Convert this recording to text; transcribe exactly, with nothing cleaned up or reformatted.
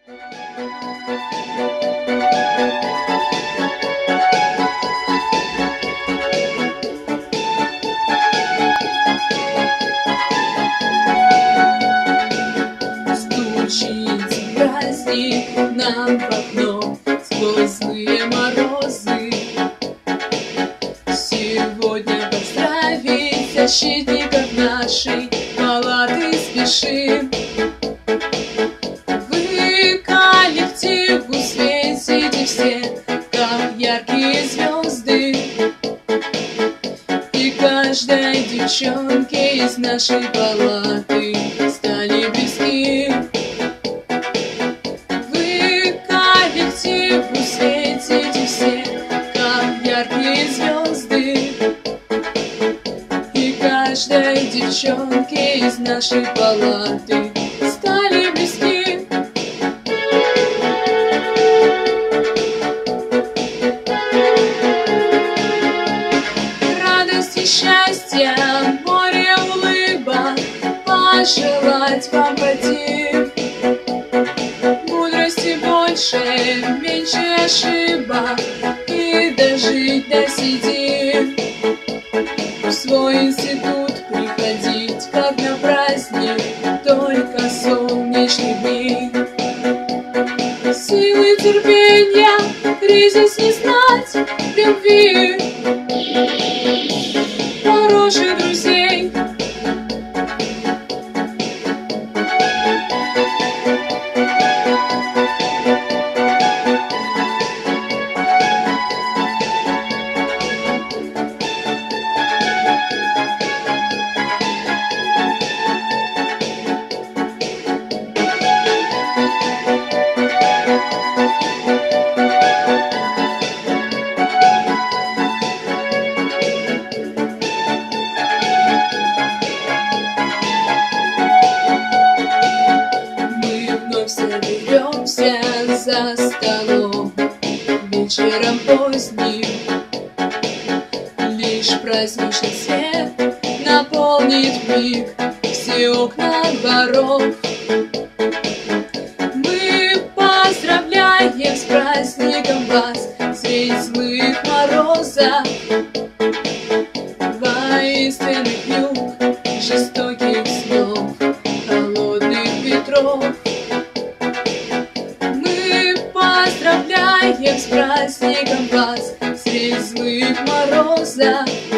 Стучит праздник нам в окно сквозь злые морозы. Сегодня поздравить защитников нашей палаты спешим. Вы коллективу светите все, как яркие звезды. И каждой девчонке из нашей палаты стали близки. Вы коллективу светите все, как яркие звезды. И каждой девчонке из нашей палаты стали близки. Радости, счастья, море улыбок пожелать вам хотим. Мудрости больше, меньше ошибок и дожить до седин. В свой институт приходить, как на праздник, только солнечные дни. Силы терпения, кризис не знать, любви, хороших друзей. Соберемся за столом вечером поздним. Лишь праздничный свет наполнит миг все окна дворов. Мы поздравляем с праздником вас средь злых морозов, воинственных юг, жестоких снов, холодных ветров. Поздравляем с праздником вас средь злых морозов,